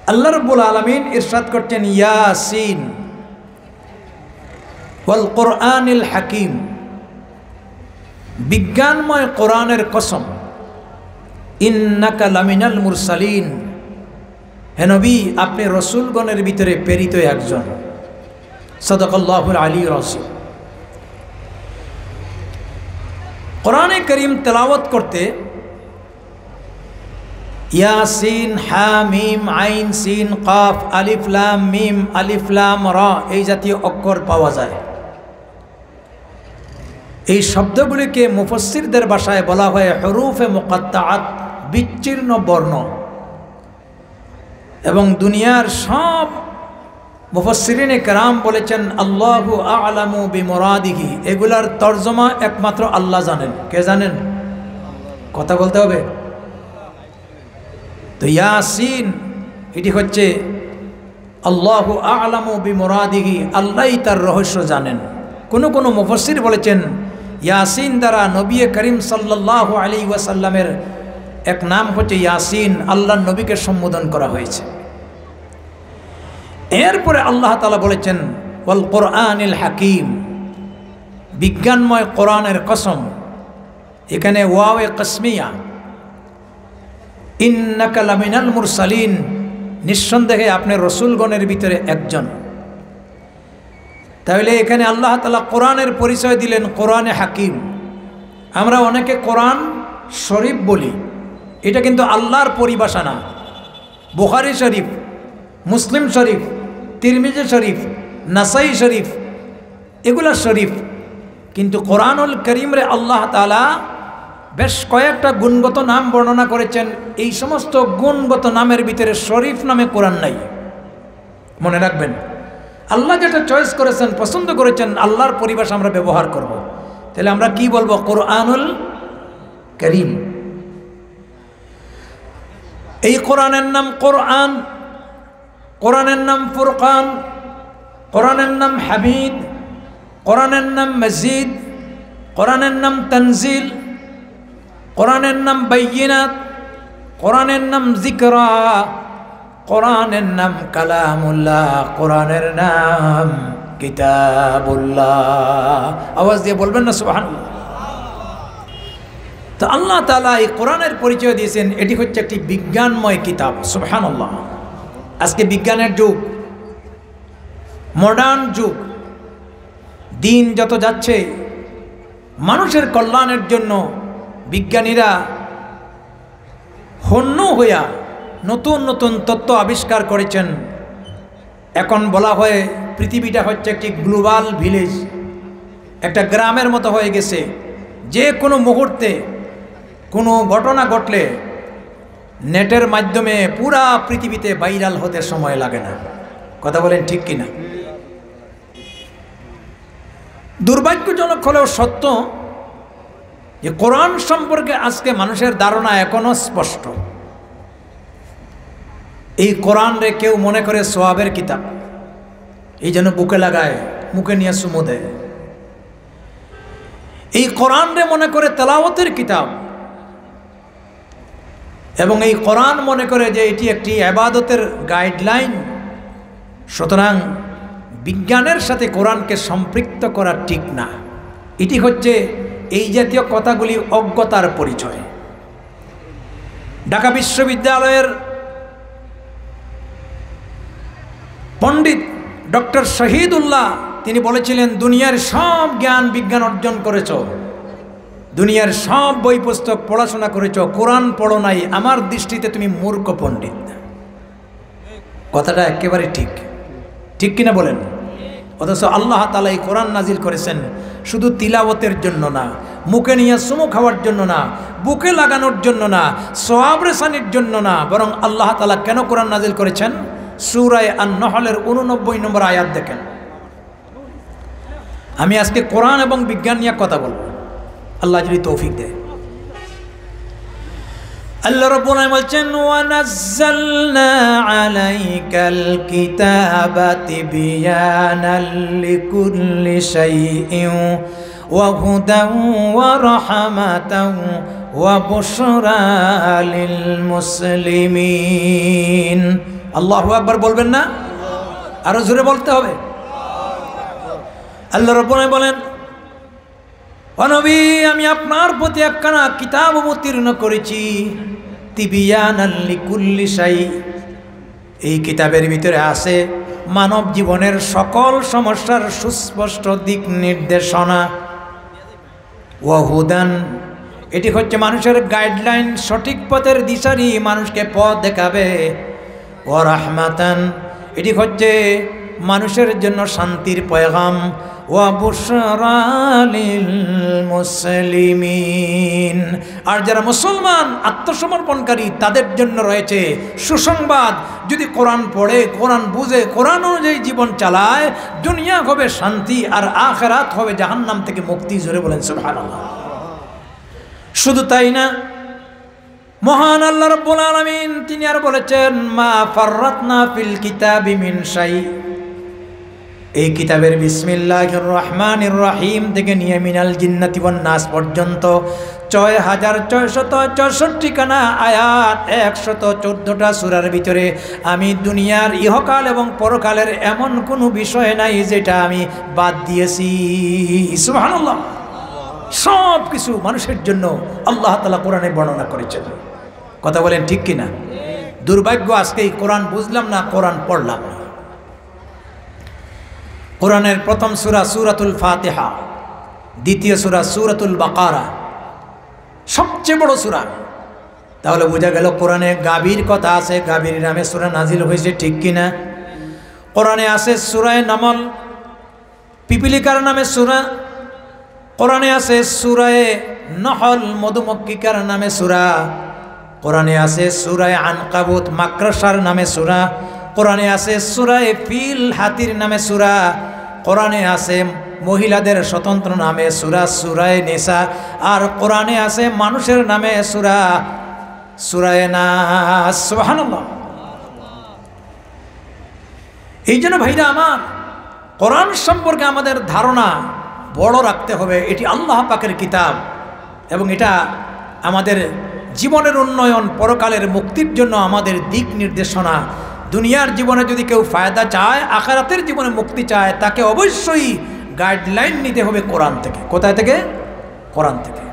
আল্লাহ রাব্বুল আলামিন ইরশাদ করছেন ইয়াসিন ওয়াল কোরআনিল হাকিম, বিজ্ঞানময় কোরআনের কসম। ইন্নাকা লামিনাল মুরসালিন, হে নবী আপনি রসুলগণের ভিতরে প্রেরিত একজন। সাদাকাল্লাহুল আলিয়্যুল আযীম। কোরআনে কারীম তেলাওয়াত করতে ইয়াসিন হা মিম আইন সিন কাফ আলিফ লাম মিম আলিফ লাম রা এই জাতীয় অক্ষর পাওয়া যায়। এই শব্দগুলিকে মুফাসসিরদের ভাষায় বলা হয় হুরুফে মুকাত্তাআত, বিচ্ছিন্ন বর্ণ। এবং দুনিয়ার সব মুফাসসিরিনে কেরাম বলেছেন আল্লাহু আ'লামু বিমুরাদিহি, এগুলার তর্জমা একমাত্র আল্লাহ জানেন। কে জানেন? কথা বলতে হবে তো। ইয়াসিন এটি হচ্ছে আল্লাহু আ'লামু বিমুরাদিহি, আল্লাহই তার রহস্য জানেন। কোন মুফাসসির বলেছেন ইয়াসিন দ্বারা নবী করিম সাল্লাল্লাহু আলাইহি ওয়াসাল্লামের এক নাম হচ্ছে ইয়াসিন, আল্লাহর নবীকে সম্বোধন করা হয়েছে। এরপরে আল্লাহ তাআলা বলেছেন ওয়াল কোরআনিল হাকিম, বিজ্ঞানময় কোরআনের কসম। এখানে ওয়াওয়ে কসমিয়া। ইন্নাকা লামিনাল মুরসালিন, নিঃসন্দেহে আপনি রসুলগণের ভিতরে একজন। তাহলে এখানে আল্লাহ তাআলা কোরআনের পরিচয় দিলেন কোরআনে হাকিম। আমরা অনেকে কোরআন শরীফ বলি, এটা কিন্তু আল্লাহর পরিভাষা না। বুখারী শরীফ, মুসলিম শরীফ, তিরমিজি শরীফ, নাসাই শরীফ, এগুলা শরীফ। কিন্তু কোরআনুল কারীমে আল্লাহ তাআলা বেশ কয়েকটা গুণগত নাম বর্ণনা করেছেন। এই সমস্ত গুণগত নামের ভিতরে শরীফ নামে কোরআন নাই। মনে রাখবেন, আল্লাহ যেটা চয়েস করেছেন, পছন্দ করেছেন, আল্লাহর পরিভাষা আমরা ব্যবহার করব। তাহলে আমরা কি বলবো? কোরআনুল কারীম। এই কোরআনের নাম কোরআন, কোরআনের নাম ফুরকান, কোরআনের নাম হামিদ, কোরআনের নাম মজিদ, কোরআনের নাম তানজিল, কোরআনের নাম বাইয়িনাত, কোরআনের নাম যিকরা, কোরআনের নাম কালামুল্লাহ, কোরআনের নাম কিতাবুল্লাহ। আওয়াজ দিয়ে বলবেন না সুবহানাল্লাহ। তো আল্লাহ তাআলা এই কোরআনের পরিচয় দিয়েছেন এটি হচ্ছে একটি বিজ্ঞানময় কিতাব। সুবহানাল্লাহ। আজকে বিজ্ঞানের যুগ, মডার্ন যুগ। দিন যত যাচ্ছে মানুষের কল্যাণের জন্য বিজ্ঞানীরা হন্য হইয়া নতুন নতুন তত্ত্ব আবিষ্কার করেছেন। এখন বলা হয় পৃথিবীটা হচ্ছে একটি গ্লোবাল ভিলেজ, একটা গ্রামের মতো হয়ে গেছে। যে কোনো মুহূর্তে কোনো ঘটনা ঘটলে নেটের মাধ্যমে পুরা পৃথিবীতে ভাইরাল হতে সময় লাগে না। কথা বলেন ঠিক কিনা? দুর্ভাগ্যজনক হলেও সত্য যে কোরআন সম্পর্কে আজকে মানুষের ধারণা এখনো স্পষ্ট। এই কোরআন রে কেউ মনে করে সওয়াবের কিতাব, এই জন্য বুকে লাগায়, মুখে নিয়ে চুমু দেয়। এই কোরআন রে মনে করে তেলাওয়াতের কিতাব, এবং এই কোরআন মনে করে যে এটি একটি ইবাদতের গাইডলাইন। সুতরাং বিজ্ঞানের সাথে কোরআনকে সম্পৃক্ত করা ঠিক না। এটি হচ্ছে এই জাতীয় কথাগুলি অজ্ঞতার পরিচয়। ঢাকা বিশ্ববিদ্যালয়ের পণ্ডিত ডক্টর শহীদুল্লাহ তিনি বলেছিলেন, দুনিয়ার সব জ্ঞান বিজ্ঞান অর্জন করেছ, দুনিয়ার সব বই পুস্তক পড়াশোনা করেছ, কোরআন পড়ো নাই, আমার দৃষ্টিতে তুমি মূর্খ পণ্ডিত। কথাটা একেবারে ঠিক, ঠিক কিনা বলেন? অথচ আল্লাহ তাআলা এই কোরআন নাজিল করেছেন শুধু তিলাওয়াতের জন্য না, মুখে নিয়ে চুমু খাওয়ার জন্য না, বুকে লাগানোর জন্য না, সওয়াব রেসানির জন্য না, বরং আল্লাহ তাআলা কেন কোরআন নাজিল করেছেন? সূরা আন-নহলের 89 নম্বর আয়াত দেখেন। আমি আজকে কোরআন এবং বিজ্ঞান নিয়ে কথা বলবো, আল্লাহ যদি তৌফিক দেয়। আল্লাহ রাব্বুল আলামিন বলছেন, ওয়া নাযালনা আলাইকাল কিতাবা তিবয়ানাল লিকুল্লি শাইইন ওয়া হুদান ওয়া রাহমাতান ওয়া বুশরা লিল মুসলিমিন আল্লাহু আকবার বলবেন না? আরো জোরে বলতে হবে। আল্লাহ রাব্বুল আলামিন বলেন, ও নবী, আমি আপনার প্রতি একখানা কিতাব অবতীর্ণ করেছি, তিবিয়ানাল লিকুল্লি শাই। এই কিতাবের ভিতরে আছে মানব জীবনের সকল সমস্যার সুস্পষ্ট দিক নির্দেশনা। ওয়া হুদান, এটি হচ্ছে মানুষের গাইডলাইন, সঠিক পথের দিশারি, মানুষকে পথ দেখাবে। ওয়া রাহমাতান, এটি হচ্ছে মানুষের জন্য শান্তির পয়গাম। ওয়া বুশরা লিল মুসলিমিন, আর যারা মুসলমান আত্মসমর্পণকারী তাদের জন্য রয়েছে সুসংবাদ। যদি কোরআন পড়ে, কোরআন বুঝে, কোরআন অনুযায়ী জীবন চালায়, দুনিয়া হবে শান্তি আর আখিরাত হবে জাহান্নাম থেকে মুক্তি। জোরে বলেন সুবহানাল্লাহ। শুধু তাই না, মহান আল্লাহ রাব্বুল আলামিন তিনি আর বলেছেন, মা ফাররাতনা ফিল কিতাবি মিন শাই। এই কিতাবের বিসমিল্লাহির রহমানির রহিম থেকে নিয়ে মিনাল জিন্নাতি ওয়ান নাস পর্যন্ত ৬,৬৬৪ খানা আয়াত, ১১৪টা সূরার ভিতরে আমি দুনিয়ার ইহকাল এবং পরকালের এমন কোনো বিষয় নাই যেটা আমি বাদ দিয়েছি। সুবহানাল্লাহ। সব কিছু মানুষের জন্য আল্লাহ তাআলা কোরআনে বর্ণনা করেছেন। কথা বলেন ঠিক কিনা? দুর্ভাগ্য, আজকে এই কোরআন বুঝলাম না, কোরআন পড়লাম না। কোরআনের প্রথম সূরা সূরাতুল ফাতিহা, দ্বিতীয় সূরা সূরাতুল বাকারা, সবচেয়ে বড় সূরা। তাহলে বোঝা গেল কোরআনে গাভীর কথা আছে, গাভীর নামে সূরা নাজিল হয়েছে, ঠিক কিনা? কোরআনে আছে সূরায়ে নামল, পিপিলিকার নামে সূরা। কোরআনে আছে সূরায়ে নহল, মধুমক্ষিকার নামে সূরা। কোরআনে আছে সূরায়ে আনকাবুত, মাকড়সার নামে সূরা। কোরআনে আছে সূরায়ে ফিল, হাতির নামে সূরা। কোরআনে আছে মহিলাদের স্বতন্ত্র নামে সূরা, সূরায়ে নিসা। আর কোরআনে আছে মানুষের নামে সূরা, সূরায়ে নাস। সুবহানাল্লাহ। এই জন্য ভাইরা আমার, কোরআন সম্পর্কে আমাদের ধারণা বড় রাখতে হবে। এটি আল্লাহ পাকের কিতাব এবং এটা আমাদের জীবনের উন্নয়ন, পরকালের মুক্তির জন্য আমাদের দিক নির্দেশনা। দুনিয়ার জীবনে যদি কেউ ফায়দা চায়, আখিরাতের জীবনে মুক্তি চায়, তাকে অবশ্যই গাইডলাইন নিতে হবে কোরআন থেকে। কোথায় থেকে? কোরআন থেকে।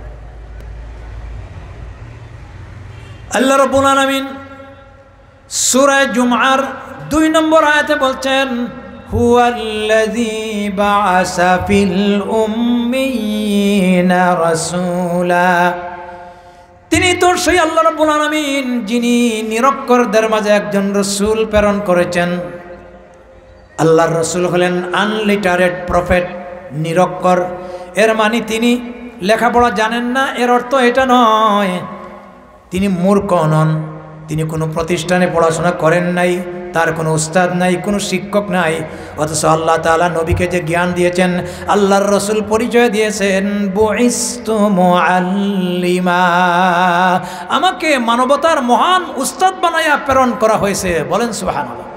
আল্লাহ রাব্বুল আলামিন সূরা জুমআর ২ নম্বর আয়াতে বলছেন, হুয়াল্লাযী বা'আসা ফিল উম্মিয়িনা রাসূলা। তিনি তো সেই আল্লাহ রাব্বুল আলামিন যিনি নিরক্ষরদের মাঝে একজন রসুল প্রেরণ করেছেন। আল্লাহর রসুল হলেন আনলিটারেট প্রফেট, নিরক্ষর। এর মানে তিনি লেখাপড়া জানেন না, এর অর্থ এটা নয়। তিনি মূর্খ নন, তিনি কোনো প্রতিষ্ঠানে পড়াশোনা করেন নাই, তার কোনো উস্তাদ নাই, কোনো শিক্ষক নাই। অথচ আল্লাহ তাআলা নবীকে যে জ্ঞান দিয়েছেন, আল্লাহর রসুল পরিচয় দিয়েছেন, বুইস্তু মুআল্লিমা, আমাকে মানবতার মহান উস্তাদ বানায়া প্রেরণ করা হয়েছে। বলেন সুবহানাল্লাহ।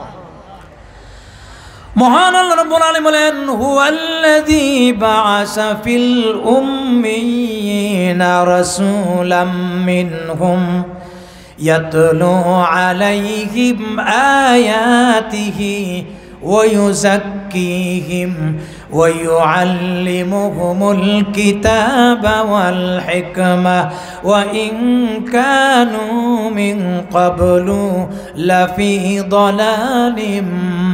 মহান আল্লাহ রাব্বুল আলামিন বলেন, হুয়াল্লাযী বা'আসা ফিল উম্মিয়িনা রাসূলাম মিনহুম ইয়াতলু আলাইহিম আয়াতিহি ওয়া ইউযাক্কিহিম ওয়া ইউআল্লিমুহুমুল কিতাবা ওয়াল হিকমা ওয়া ইন কানু মিন ক্বাবলু লাফি দালালিম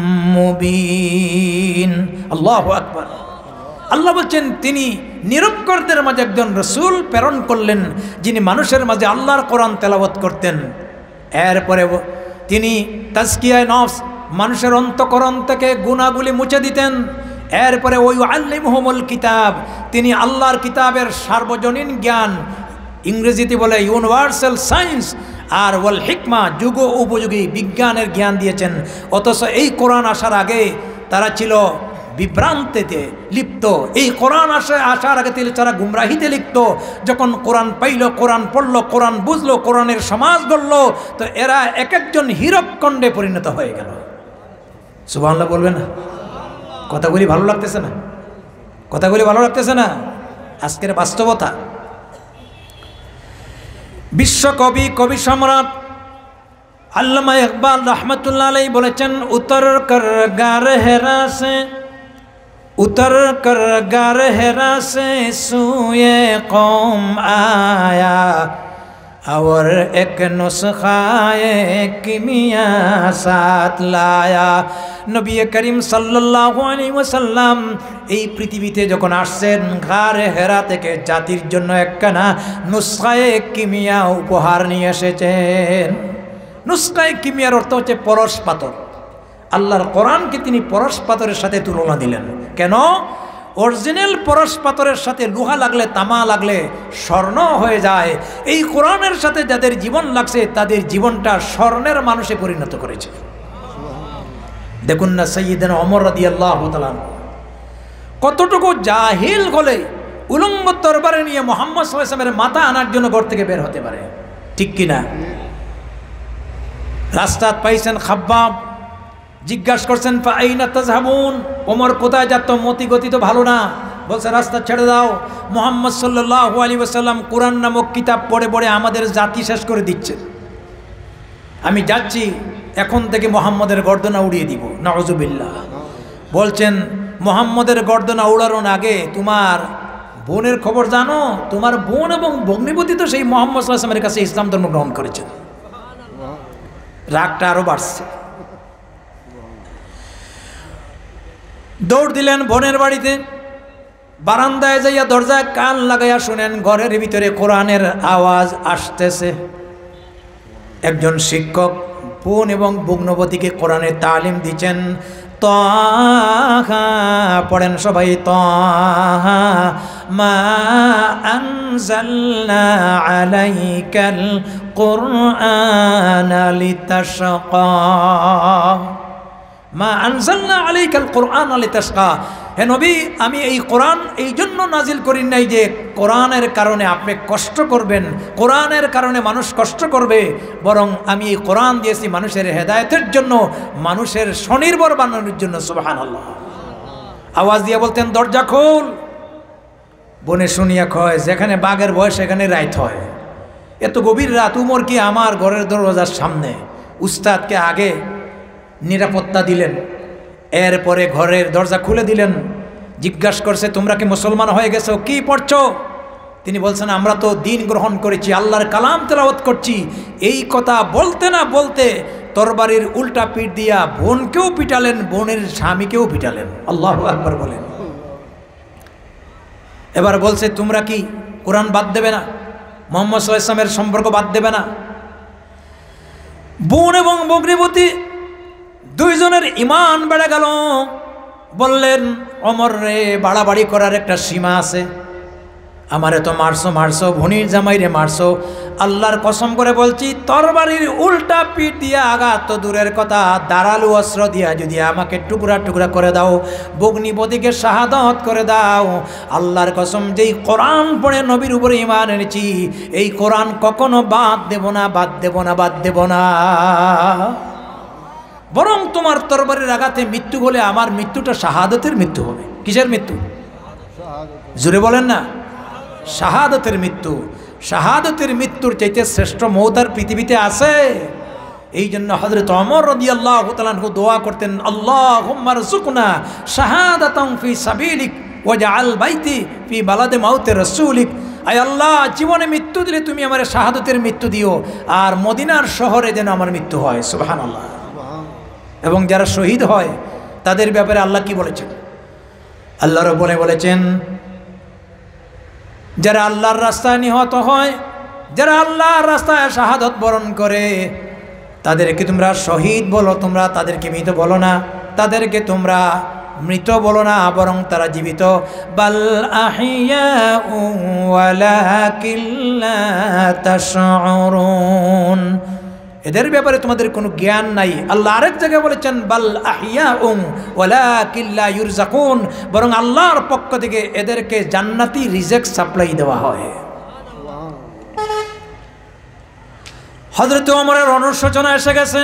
মুবিন। আল্লাহু আকবার। আল্লাহ বলছেন তিনি নিরক্ষরদের মাঝে একজন রসুল প্রেরণ করলেন, যিনি মানুষের মাঝে আল্লাহর কোরআন তেলাওয়াত করতেন। এরপরে তিনি তাজকিয়ায়ে নফস, মানুষের অন্তঃকরণ থেকে গুনাহগুলি মুছে দিতেন। এরপরে ওই আল্লিমুহুমুল কিতাব, তিনি আল্লাহর কিতাবের সার্বজনীন জ্ঞান, ইংরেজিতে বলে ইউনিভার্সাল সায়েন্স, আর ওয়াল হিকমা, যুগ উপযোগী বিজ্ঞানের জ্ঞান দিয়েছেন। অথচ এই কোরআন আসার আগে তারা ছিল বিভ্রান্তিতে লিপ্ত। এই কোরআন আসার আগে তারা গুমরাহিতে লিপ্ত। যখন কোরআন পাইল, কোরআন পড়ল, কোরআন বুঝলো, কোরআনের সমাজ গড়ল, তো এরা এক একজন হীরকখণ্ডে পরিণত হয়ে গেল। সুবহানাল্লাহ বলবেন না? কথাগুলি ভালো লাগতেছে না? কথাগুলি ভালো লাগতেছে না? আজকের বাস্তবতা। বিশ্বকবি, কবি সম্রাট আল্লামা ইকবাল রহমতুল্লাহ আলাইহি বলেছেন, উতর কর গার হেরা সে, উতর কর গার হেরা সে সুয়ে কৌম আয়া, और एक नुस्खाए किमिया साथ लाया। नबी करीम सल्लल्लाहु अलैहि वसल्लम এই পৃথিবীতে যখন আসছেন গারে হেরা থেকে জাতির জন্য একখানা নুসখায়ে কিমিয়া উপহার নিয়ে এসেছেন। নুসখায়ে কিমিয়ার অর্থ হচ্ছে পরশ পাথর। আল্লাহর কোরআনকে তিনি পরশ পাথরের সাথে তুলনা দিলেন। কেন? অরিজিনাল পরশ পাথরের সাথে লোহা লাগলে, তামা লাগলে স্বর্ণ হয়ে যায়। এই কোরআনের সাথে যাদের জীবন লাগছে তাদের জীবনটা স্বর্ণের মানুষে পরিণত করেছে। দেখুন না সাইয়্যিদানা ওমর রাদিয়াল্লাহু তাআলা কতটুকু জাহিল হলে উলঙ্গ তরবারে নিয়ে মুহাম্মদ সাল্লাল্লাহু আলাইহি ওয়াসাল্লামের মাথা আনার জন্য ঘর থেকে বের হতে পারে, ঠিক কিনা? রাস্তা পাইছেন খাব্বাব, জিজ্ঞাসা করছেন ফাইনা তাযহাবুন, ওমর কোথায় যাচ্ছ? মতি গতি তো ভালো না। বলছে রাস্তা ছেড়ে দাও। মুহাম্মদ সাল্লাল্লাহু আলাইহি ওয়াসাল্লাম কোরআন নামক কিতাব পড়ে পড়ে আমাদের জাতি শেষ করে দিচ্ছে। আমি যাচ্ছি, এখন থেকে মুহাম্মদের গর্দনা উড়িয়ে দিব। নাউযুবিল্লাহ। বলছেন মুহাম্মদের গর্দনা উড়ানোর আগে তোমার বোনের খবর জানো? তোমার বোন এবং ভগ্নিপতি তো সেই মুহাম্মদ সাল্লাল্লাহু আলাইহি ওয়াসাল্লামের কাছে ইসলাম ধর্ম গ্রহণ করেছেন। রাগটা আরো বাড়ছে। দৌড় দিলেন বোনের বাড়িতে। বারান্দায় যাইয়া দরজায় কান লাগাইয়া শুনেন ঘরের ভিতরে কোরআনের আওয়াজ আসতেছে। একজন শিক্ষক বোন এবং ভগ্নবতীকে কোরআনের তালিম দিচ্ছেন। তাহা পড়েন সবাই, তাহা মা আনজালনা আলাইকাল কুরআনা লিতাশকা, মা আনজালনা আলাইকাল কুরআনা লিতাশকা। হে নবী, আমি এই কোরআন এই জন্য নাজিল করি নাই যে কোরআনের কারণে আপনি কষ্ট করবেন, কোরআনের কারণে মানুষ কষ্ট করবে, বরং আমি এই কোরআন দিয়েছি মানুষের হেদায়েতের জন্য, মানুষের স্বনির্ভর বানানোর জন্য। সুবহানাল্লাহ। আওয়াজ দিয়ে বলতেন দরজা খোল। বনে শুনিয়া কয় যেখানে বাঘের ভয় সেখানে রাইত হয়। এত গভীর রাত, উমর কি আমার ঘরের দরজার সামনে। উস্তাদকে আগে নিরাপত্তা দিলেন, এরপরে ঘরের দরজা খুলে দিলেন। জিজ্ঞাসা করছে তোমরা কি মুসলমান হয়ে গেছো? কি পড়ছো? তিনি বলছেন আমরা তো দিন গ্রহণ করেছি, আল্লাহর কালাম তেলাওয়াত করছি। এই কথা বলতে না বলতে তরবারির উল্টা পিঠ দিয়া বোনকেও পিটালেন, বোনের স্বামীকেও পিটালেন। আল্লাহু আকবার বলেন। এবার বলছে তোমরা কি কোরআন বাদ দেবে না? মুহাম্মদ সাল্লাল্লাহু আলাইহি ওয়াসাল্লামের সম্পর্ক বাদ দেবে না? বোন এবং ভগ্নিপতি দুইজনের ঈমান বেড়ে গেল। বললেন ওমর রে, বাড়াবাড়ি করার একটা সীমা আছে। আমারে তো মারছো, ভনির জামাই রে মারছো। আল্লাহর কসম করে বলছি, তরবারির উল্টা পিঠ দিয়া আঘাত তো দূরের কথা, দাঁড়ালু অস্ত্র দিয়া যদি আমাকে টুকরা টুকরা করে দাও, ভগ্নিপতিকে শাহাদাত করে দাও, আল্লাহর কসম যেই কোরআন পড়ে নবীর উপরে ঈমান এনেছি, এই কোরআন কখনো বাদ দেব না, বাদ দেব না, বাদ দেব না। বরং তোমার তরবারির আঘাতে মৃত্যু হলে আমার মৃত্যুটা শাহাদতের মৃত্যু হবে। কিসের মৃত্যু? জোরে বলেন না। শাহাদতের মৃত্যু। শাহাদতের মৃত্যুর চাইতে শ্রেষ্ঠ মওত আর পৃথিবীতে আছে? এই জন্য হযরত ওমর রাদিয়াল্লাহু তাআলা আনহু দোয়া করতেন, আল্লাহুম্মা রযুকনা শাহাদাতান ফি সাবিলিক ওয়াজআল বাইতি ফি বালাদে মাউতি রাসূলিক। আয় আল্লাহ, জীবনে মৃত্যু দিলে তুমি আমার শাহাদতের মৃত্যু দিও, আর মদিনার শহরে যেন আমার মৃত্যু হয়। সুবহানাল্লাহ। এবং যারা শহীদ হয় তাদের ব্যাপারে আল্লাহ কি বলেছেন? আল্লাহ রাব্বুল বলেছেন যারা আল্লাহর রাস্তায় নিহত হয়, যারা আল্লাহর রাস্তায় শাহাদত বরণ করে, তাদেরকে তোমরা শহীদ বলো, তোমরা তাদেরকে মৃত বলো না, তাদেরকে তোমরা মৃত বলো না, বরং তারা জীবিত। বাল আহিয়াউ ওয়ালাকিন লা তাশউরুন। এদের ব্যাপারে তোমাদের কোনো জ্ঞান নাই। আল্লাহ আরেক জায়গায় বলেছেন বাল আহিয়াউম ওয়ালাকিন লা ইউরযাকুন, বরং আল্লাহর পক্ষ থেকে এদেরকে জান্নাতি রিজিক সাপ্লাই দেওয়া হয়। হযরত ওমরের অনুশোচনা এসে গেছে,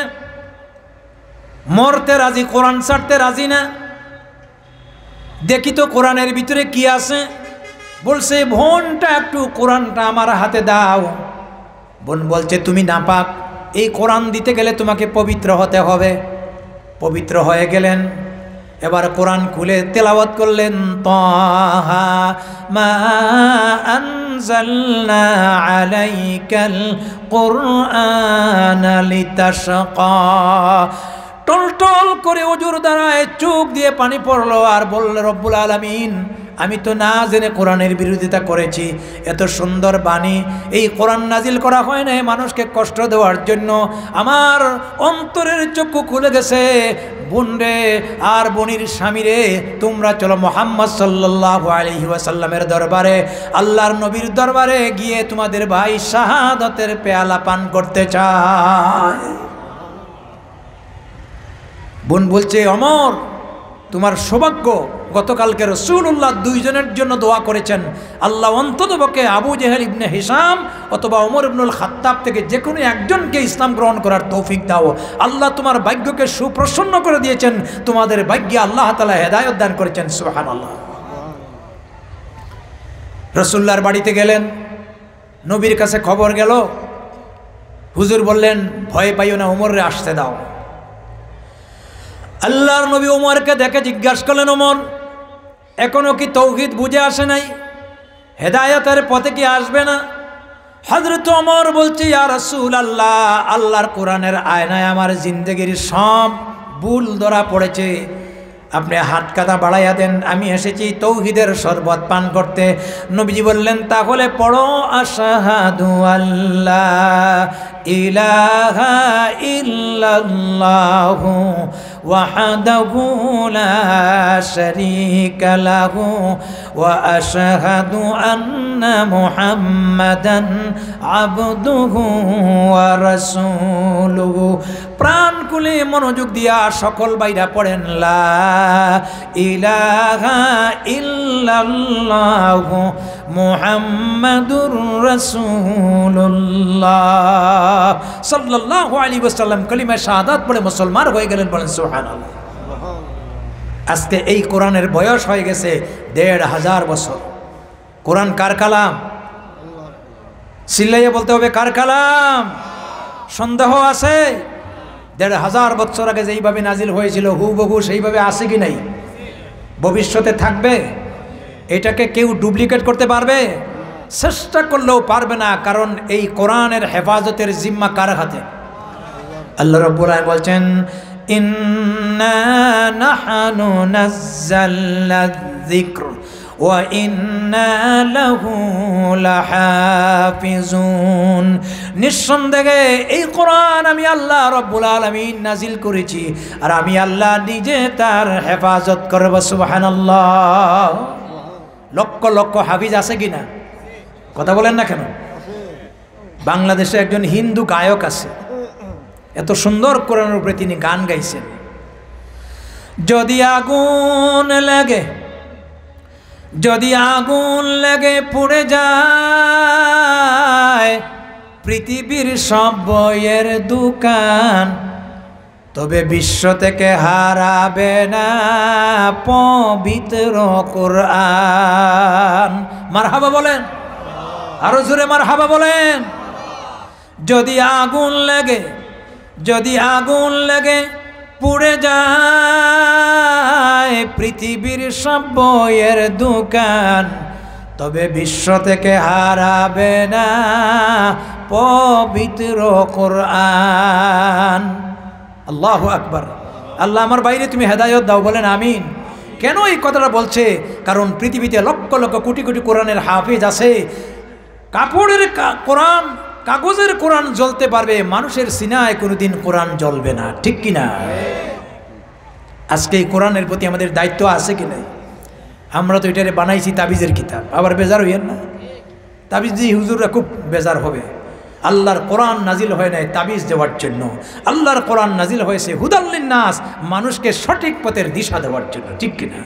মরতে রাজি, কোরআন ছাড়তে রাজি না। দেখি তো কোরআনের ভিতরে কি আছে। বলছে বোনটা একটু কোরআনটা আমার হাতে দাও। বোন বলছে তুমি নাপাক, এই কোরআন দিতে গেলে তোমাকে পবিত্র হতে হবে। পবিত্র হয়ে গেলেন, এবার কোরআন খুলে তেলাওয়াত করলেন, তাহা মা আনজালনা আলাইকাল কুরআনা লিতাশকা। টলটল করে ওজুর দ্বারায় চোখ দিয়ে পানি পড়লো আর বলল, রব্বুল আলামিন, আমি তো না জেনে কোরআনের বিরোধিতা করেছি। এত সুন্দর বাণী, এই কোরআন নাজিল করা হয় না মানুষকে কষ্ট দেওয়ার জন্য। আমার অন্তরের চক্ষু খুলে গেছে। বোন রে আর বোনের স্বামী রে, তোমরা চলো মুহাম্মদ সাল্লাল্লাহু আলাইহি ওয়াসাল্লামের দরবারে, আল্লাহর নবীর দরবারে গিয়ে তোমাদের ভাই শাহাদাতের পেয়ালা পান করতে চায়। বোন বলছে, অমর, তোমার সৌভাগ্য, গতকালকে রাসূলুল্লাহ দুইজনের জন্য দোয়া করেছেন, আল্লাহ অন্ততপক্ষে আবু জেহেল ইবনে হিশাম অথবা ওমর ইবনুল খাত্তাব থেকে যে কোনো একজনকে ইসলাম গ্রহণ করার তৌফিক দাও। আল্লাহ তোমার ভাগ্যকে সুপ্রসন্ন করে দিয়েছেন, তোমাদের ভাগ্যে আল্লাহ তাআলা হেদায়েত দান করেছেন। সুবহানাল্লাহ। রাসূলুল্লাহর বাড়িতে গেলেন, নবীর কাছে খবর গেল। হুজুর বললেন, ভয় পাইও না, ওমররে আসতে দাও। আল্লাহর নবী ওমরকে দেখে জিজ্ঞাসা করলেন, ওমর, এখনো কি তৌহিদ বুঝে আসে নাই? হেদায়েতের পথে কি আসবে না? হযরত ওমর বলছে, ইয়া রাসূলুল্লাহ, আল্লাহর কোরআনের আয়নায় আমার জিন্দেগির সব ভুল ধরা পড়েছে, আপনি হাত কাঁধা বাড়াইয়া দেন, আমি এসেছি তৌহিদের শরবত পান করতে। নবীজি বললেন, তাহলে পড়ো, আশহাদু আল্লা ইলাহা ইল্লাল্লাহু ওয়াহদাহু লা শারীকা লাহু ওয়া আশহাদু আন্না মুহাম্মাদান আবদুহু ওয়া রাসূলুহু। প্রাণ খুলে মনোযোগ দিয়া সকল বাইরা পড়েন, লা ইলাহা ইল্লাল্লাহু মুহাম্মাদুর রাসূলুল্লাহ সাল্লাল্লাহু আলাইহি ওয়াসাল্লাম কালিমা শাহাদাত পড়ে মুসলমান হয়ে গেলেন। বলেন সুবহানাল্লাহ। আজকে এই কোরআনের বয়স হয়ে গেছে ১৫০০ বছর। কোরআন কার কালাম? চিল্লাইয়া বলতে হবে, কার কালাম? সন্দেহ আছে? ১৫০০ বছর আগে যেইভাবে নাজিল হয়েছিল হুবহু সেইভাবে আছে কি নাই? ভবিষ্যতে থাকবে? এটাকে কেউ ডুপ্লিকেট করতে পারবে? চেষ্টা করলেও পারবে না, কারণ এই কোরআনের হেফাজতের জিম্মা কার হাতে? আল্লাহ রাব্বুল আলামিন বলছেন, ইন্না নাহনু নাযালনা যিকর ওয়া ইন্না লাহু লাহাফিজুন। নিঃসন্দেহে এই কোরআন আমি আল্লাহ রাব্বুল আলামিন নাজিল করেছি, আর আমি আল্লাহ নিজে তার হেফাজত করব। সুবহানাল্লাহ। লক্ষ লক্ষ হাফিজ আছে কিনা? কথা বলেন না কেন? বাংলাদেশে একজন হিন্দু গায়ক আছে, এত সুন্দর কোরআনের উপরে তিনি গান গাইছেন। যদি আগুন লাগে, যদি আগুন লেগে পুড়ে যায় পৃথিবীর সব বইয়ের দোকান, তবে বিশ্ব থেকে হারাবে না পবিত্র কোরআন। মারহাবা বলেন, আরো জোরে মারহাবা বলেন। যদি আগুন লাগে, যদি আগুন লেগে পুড়ে যায় পৃথিবীর সব বইয়ের দোকান, তবে বিশ্ব থেকে হারাবে না পবিত্র কোরআন। আল্লাহু আকবার। আল্লাহ আমার বাইরে তুমি হেদায়েত দাও, বলেন আমিন। কেন এই কথাটা বলছে? কারণ পৃথিবীতে লক্ষ লক্ষ কোটি কোটি কোরআনের হাফিজ আছে। কাপড়ের কোরআন, কাগজের কোরআন জ্বলতে পারবে, মানুষের সিনায় কোনোদিন কোরআন জ্বলবে না, ঠিক কিনা? আজকে এই কোরআনের প্রতি আমাদের দায়িত্ব আছে কি নাই? আমরা তো এটারে বানাইছি তাবিজের কিতাব, আবার বেজার হইয়েন না। তাবিজ দিয়ে হুজুররা খুব বেজার হবে। আল্লাহর কোরআন নাজিল হয় নাই তাবিজ দেওয়ার জন্য, আল্লাহর কোরআন নাজিল হয়েছে হুদাল্লিন নাস, মানুষকে সঠিক পথের দিশা দেওয়ার জন্য, ঠিক কিনা?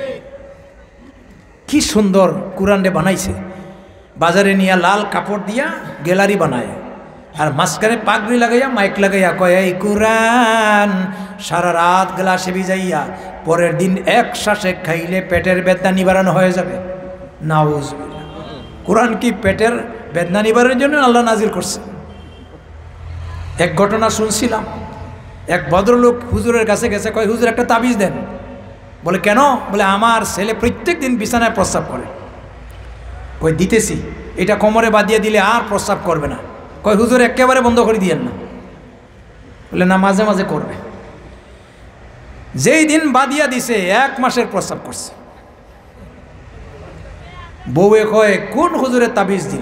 কি সুন্দর কোরআনে বানাইছে। বাজারে নিয়ে লাল কাপড় দিয়া গ্যালারি বানায়, আর মাঝখানে পাগড়ি লাগাইয়া মাইক লাগাইয়া কয়, এই কোরআন সারা রাত গ্লাসে ভিজাইয়া পরের দিন এক শ্বাসে খাইলে পেটের বেদনা নিবারণ হয়ে যাবে। নাউজুবিল্লাহ। কোরআন কি পেটের বেদনা নিবারণের জন্য আল্লাহ নাজিল করছে? এক ঘটনা শুনছিলাম, এক ভদ্রলোক হুজুরের কাছে গেছে, কয় হুজুর একটা তাবিজ দেন। বলে কেন? বলে আমার ছেলে প্রত্যেক দিন বিছানায় প্রস্রাব করে। কই দিতেছি, এটা কোমরে বাঁধিয়ে দিলে আর প্রস্রাব করবে না। কয় হুজুর একেবারে বন্ধ করে দিয়েন না। বলে না, মাঝে মাঝে করবে। যেই দিন বাঁধিয়া দিছে 1 মাসের প্রস্রাব করছে। বউয়ে কয় কোন হুজুরের তাবিজ দিল?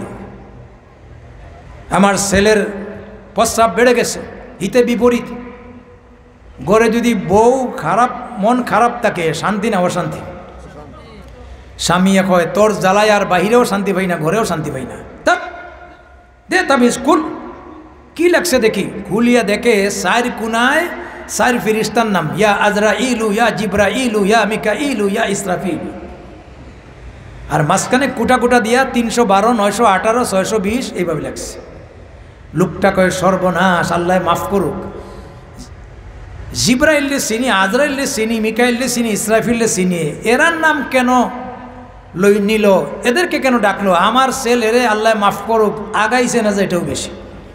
আমার ছেলের প্রস্রাব বেড়ে গেছে, হিতে বিপরীত। ঘরে যদি বউ খারাপ, মন খারাপ থাকে, শান্তি না অশান্তি? স্বামী কয় তোর জ্বালায় আর বাহিরেও শান্তি পাই না, ঘরেও শান্তি পাই না। তাক দে তাবিজ খুল। কি লাগছে দেখি। খুলিয়া দেখে 4 কোনায় 4 ফেরেশতার নাম, ইয়া আজরাইলু, ইয়া জিবরাইলু, ইয়া মিকাইলু, ইয়া ইসরাফিলু। আর মাঝখানে কুটা কুটা দিয়া 312, 918, 620 এইভাবে লাগছে। লোকটা কয় সর্বনাশ, আল্লাহ মাফ করুক। জিবরাইলে চিনি, আজরাইলে চিনি, মিকাইলে চিনি, ইসরাফিলে চিনি, এরার নাম কেন লই নিল? এদেরকে কেন ডাকলো? আমার ছেলেরে আল্লাহ মাফ করুক আগাইছে না যে, এটাও বেশি।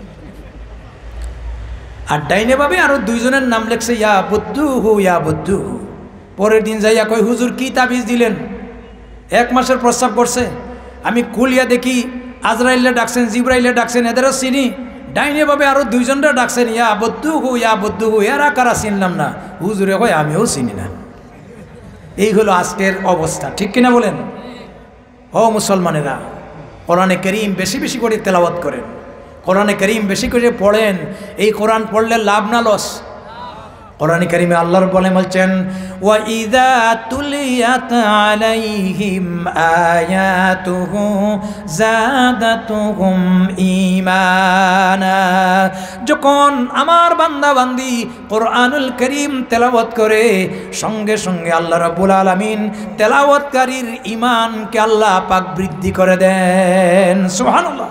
আর ডাইনে ভাবে আরো 2 জনের নাম লেখছে, ইয়া বুদ্ধুহু, ইয়া বুদ্ধুহু। পরের দিন যাইয়া কয় হুজুর কি তাবিজ দিলেন? 1 মাসের প্রস্রাব করছে। আমি খুলিয়া দেখি আজরাইলে ডাকছেন, জিবরাইলে ডাকছেন, এদেরও চিনি। ডাইনে ভাবে আরো 2 জনরা ডাকছেন, ইয়া বুদ্ধুহু, ইয়া বুদ্ধুহু। এরা কারা চিনলাম না। হুজুরে কয় আমিও চিনি না। এই হলো আজকের অবস্থা, ঠিক কিনা বলেন? ও মুসলমানেরা, কোরআনে কারীম বেশি বেশি করে তেলাওয়াত করেন, কোরআনে কারীম বেশি করে পড়েন। এই কোরআন পড়লে লাভ না লস? কোরআনে কারীমে আল্লাহর বলছেন, ওয়া ইযা তুলিয়াত আলাইহিম আয়াতুহু যাদাতুহুম ঈমানা। যখন আমার বান্দা বান্দি কোরআনুল কারীম তেলাওয়াত করে, সঙ্গে সঙ্গে আল্লাহ রাব্বুল আলামিন তেলাওয়াতকারীর ঈমানকে আল্লাহ পাক বৃদ্ধি করে দেন। সুবহানাল্লাহ।